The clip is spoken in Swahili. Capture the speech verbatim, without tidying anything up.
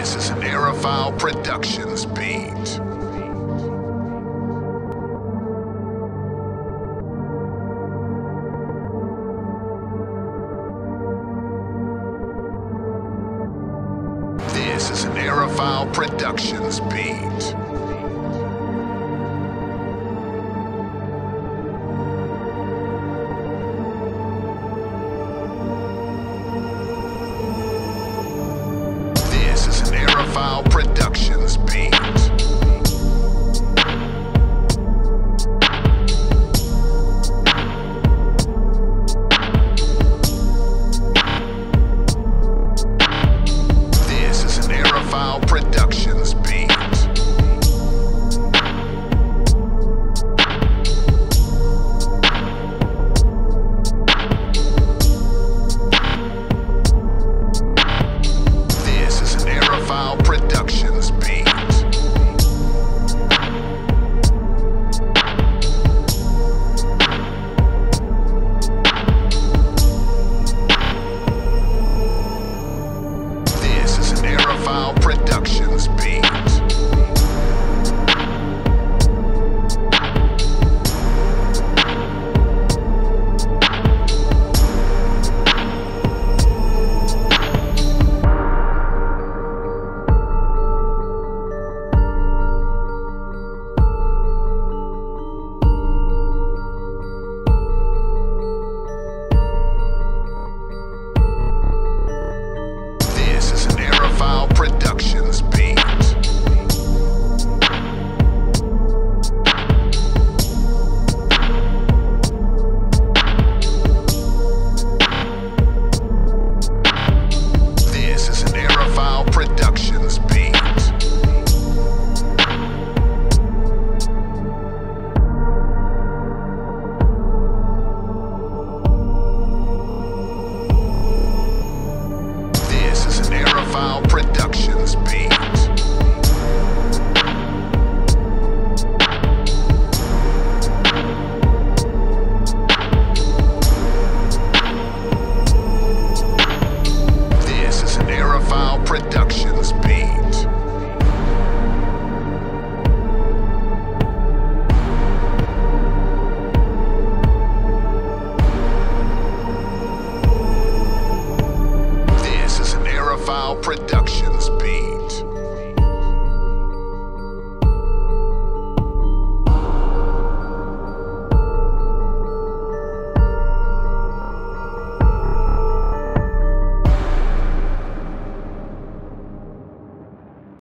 This is an Aerophile Productions beat. This is an Aerophile Productions beat. This is an Aerophile Productions beat. This is an Aerophile Productions beat. This is an Aerophile Productions beat. This is an Aerophile Productions beat. This is an Aerophile Productions beat. This is an Aerophile Productions beat. This is an Aerophile Productions beat. This is an Aerophile Productions beat.